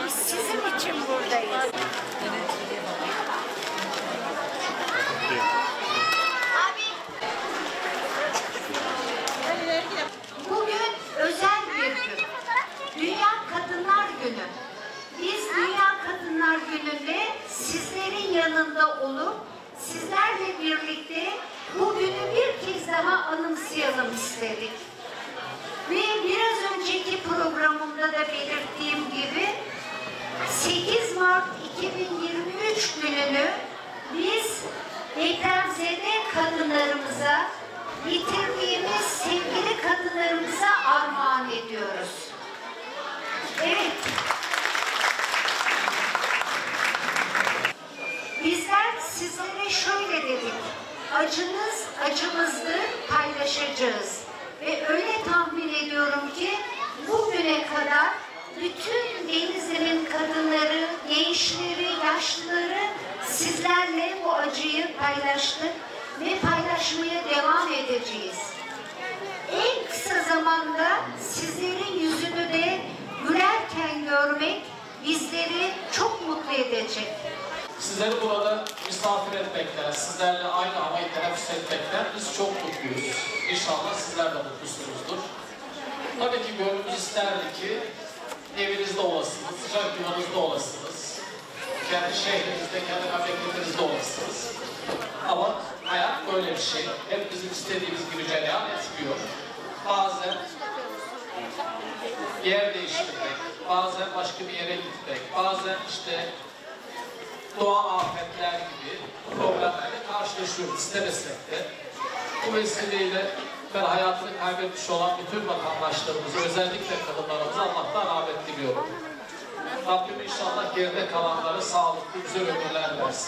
Biz sizin için buradayız. Bugün özel bir gün. Dünya Kadınlar Günü. Biz Dünya Kadınlar Günü'nde sizlerin yanında olup sizlerle birlikte bu günü bir kez daha anımsayalım istedik. Ve biraz önceki programımda da belirttiğim gibi 8 Mart 2023 gününü biz depremzede kadınlarımıza, yitirdiğimiz sevgili kadınlarımıza armağan ediyoruz. Evet. Bizler sizlere şöyle dedik. Acınız acımızdır, paylaşacağız. Ve öyle tahmin ediyorum ki bugüne kadar bütün Denizli'nin kadınları, gençleri, yaşlıları sizlerle bu acıyı paylaştık ve paylaşmaya devam edeceğiz. En kısa zamanda sizlerin yüzünü de gülerken görmek bizleri çok mutlu edecek. Sizleri burada misafir etmekten, sizlerle aynı havayı teneffüs etmekten biz çok mutluyuz. İnşallah sizler de mutlusunuzdur. Tabii ki gönlümüz isterdi ki evinizde olasınız, sıcak yuvanızda olasınız. Kendi şehrinizde, kendi memleketinizde olasınız. Ama hayat böyle bir şey. Hep bizim istediğimiz gibi cereyan etmiyor. Bazen yer değiştirmek, bazen başka bir yere gitmek, bazen işte doğa afetler gibi problemlerle karşılaşıyoruz istemesek de. Bu vesileyle ben hayatını kaybetmiş olan bütün vatandaşlarımızı, özellikle kadınlarımıza Allah'tan rahmet diliyorum. Rabbim inşallah geride kalanlara sağlıklı, güzel ömürler versin.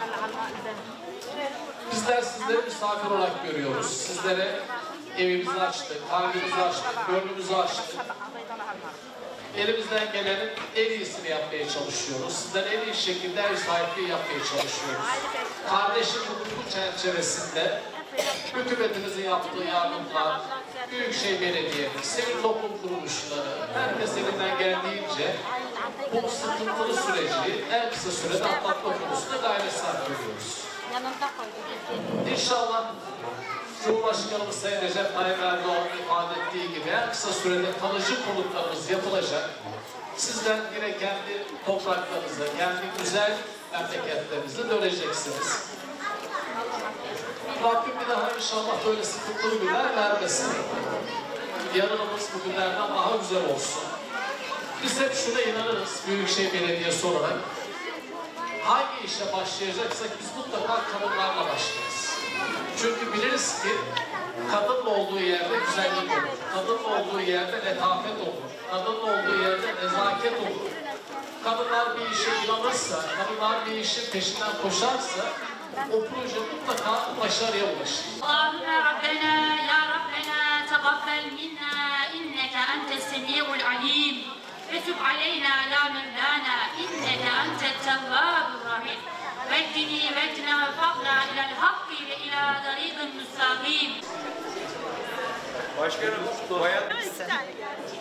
Bizler sizleri misafir olarak görüyoruz. Sizlere evimizi açtık, kalbimizi açtık, gönlümüzü açtık. Elimizden gelenin en iyisini yapmaya çalışıyoruz. Sizden en iyi şekilde ev sahipliği yapmaya çalışıyoruz. Kardeşlik hukuku çerçevesinde hükümetimizin yaptığı yardımlar, Büyükşehir Belediye'miz, sivil toplum kuruluşları, herkes elinden geldiğince bu sıkıntılı süreci en kısa sürede atlatma konusunda gayret sarf ediyoruz. İnşallah Cumhurbaşkanımız Sayın Recep Tayyip Erdoğan'ın ifade ettiği gibi en kısa sürede kalıcı konutlarımız yapılacak. Sizler yine kendi topraklarınıza, kendi güzel memleketlerinize döneceksiniz. Rabbim bir daha inşallah böyle sıkıntılı günler vermesin. Yarınımız bugünlerden daha güzel olsun. Biz hep şuna inanırız Büyükşehir Belediyesi olarak. Hangi işe başlayacaksak biz mutlaka kadınlarla başlarız. Çünkü biliriz ki kadının olduğu yerde güzellik olur. Kadının olduğu yerde letafet olur. Kadının olduğu yerde nezaket olur. Kadınlar bir işe inanırsa, kadınlar bir işin peşinden koşarsa o proje mutlaka başarıya ulaşır. Allahümme Rabbena, ya Rabbena, tegabbel minna, inneke entes semi'ul alim. Ve tüb aleyna ya Mevlana, inneke entet tevvabur rahim. Vehdini vehdina ve fadna ilel hakkı ve ila darîgın müstâgîm. Başkanım, bayan